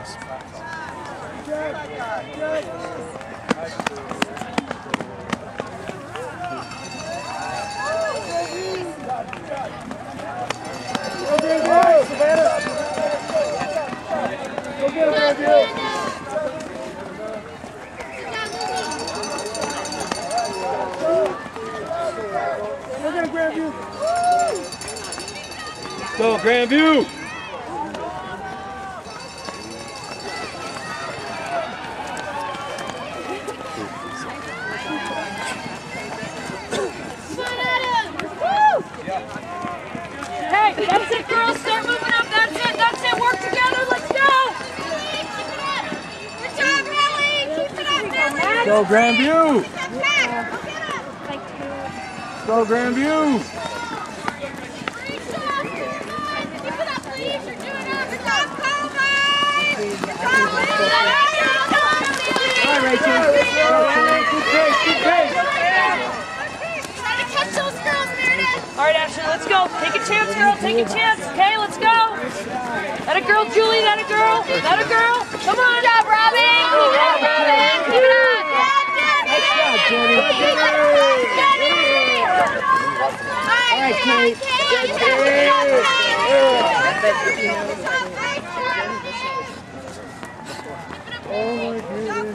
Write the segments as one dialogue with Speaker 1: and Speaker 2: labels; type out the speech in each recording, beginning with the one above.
Speaker 1: Go, Grandview!
Speaker 2: Hey, that's it, girls. Start moving up. That's it. That's it. Work together. Let's go. Good job, Ellie. Keep it up, Ellie.
Speaker 1: Go, Grandview! Go, Grandview!
Speaker 2: All right, Ashley, let's go. Take a chance, girl. Take a chance. Okay, let's go. That a girl, Julie. That a girl. That a girl. Come on. Good job, Robin. Keep it up, Robin. Keep it up. Nice job, Jenny. All right, Kate.
Speaker 1: Oh my goodness.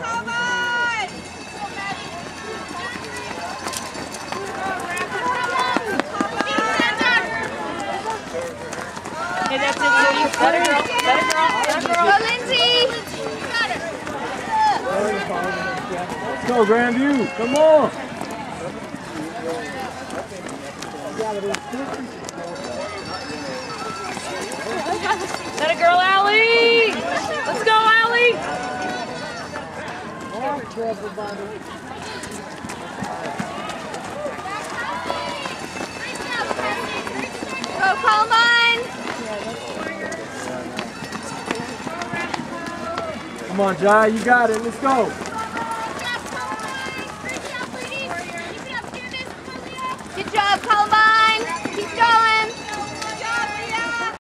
Speaker 2: Okay, that's it, Judy. That a girl. That a girl. That a girl.
Speaker 3: Go, Lindsay.
Speaker 1: Let's go, Grandview! Come on!
Speaker 2: That a girl, Allie. Let's go, Allie.
Speaker 3: Go, Columbine.
Speaker 1: Come on, Jai, you got it. Let's go.
Speaker 3: Good job, Columbine.